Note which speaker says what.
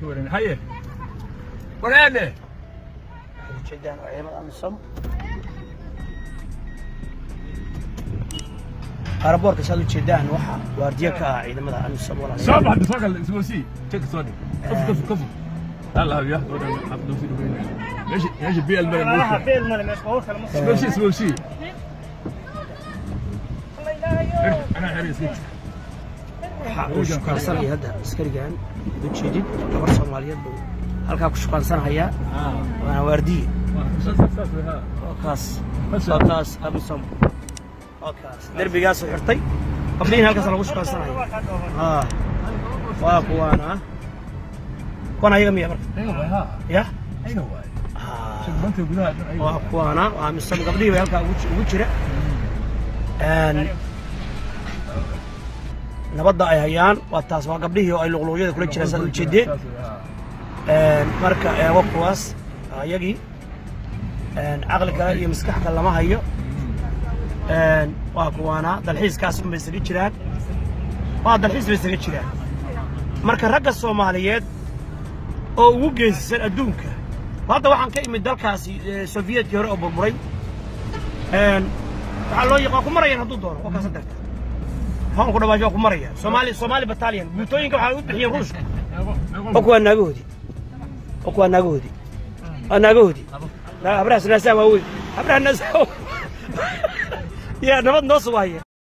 Speaker 1: هاي ورانا
Speaker 2: جدان وعيمة أمسهم أربورك سالو جدان وحى وارديك عيد ماذا أمسهم ولا
Speaker 1: شاب حد فوق السوسي تك صدق كف هلا يا حد دوسي ايش بيع المال
Speaker 3: لا بيع المال مش هو خلاص
Speaker 1: سوسي انا حريص
Speaker 2: waxaa shaqaansanaya hadda askarigan ujeedid gabar Soomaaliyeed buu halka ku shaqaansanaya waana waardiye kaas abisam kaas darbigaas xirtay qabliin halkaas lagu shaqaansanaya waa kuwana ayaga miya marka ya
Speaker 1: ayna waay shaqaanta gudaha
Speaker 2: waa kuwana amisam qabliin halka ugu jira nabadda ay hayaan waa taas waa gabdhihii oo ay luqluqyada kula jiraan sad u jeedeen marka eego kuwaas ayagii aqliga iyo maskaxda lama hayo waa kuwana dalxiiskaas ma isaga jiraan waa dalxiis ma isaga jiraan marka ragga Soomaaliyeed oo ugu geesisan adduunka hadda waxaan ka imid dalkaasi Soviyetkii hore oo burburay waxa loo yaqaan ku marayaan hadduu doono oo kaas darta هون كنا باجوا كمرية سومالي بتاليان بيتوين كم حاول بحيان روس أكو النجودي النجودي لا أبرز الناس ما هو أبرز الناس يا نبض نص وهي